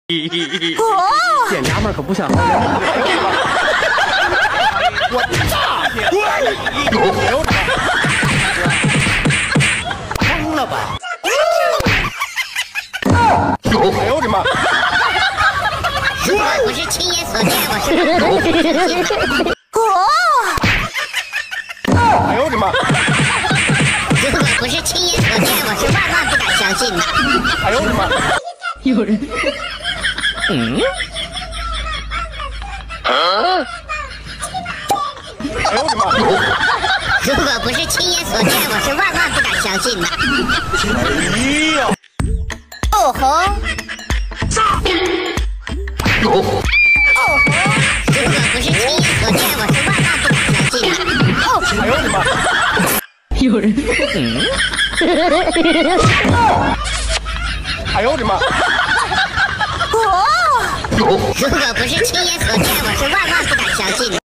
见娘们可不像好人。 我大爷！疯了吧？哎呦我的妈！ 如果不是亲眼所见，我是哎呦我的妈！ 如果不是亲眼所见，我是万万不敢相信的。 哎呦我的妈！ 有人。 哎呦我的妈！ 如果不是亲眼所见，我是万万不敢相信的。 哎呀！ 哦吼！如果不是亲眼所见，我是万万不敢相信的。 哎呦我的妈！ 有人。 哎呦我的妈！ 如果不是亲眼所见，我是万万不敢相信的。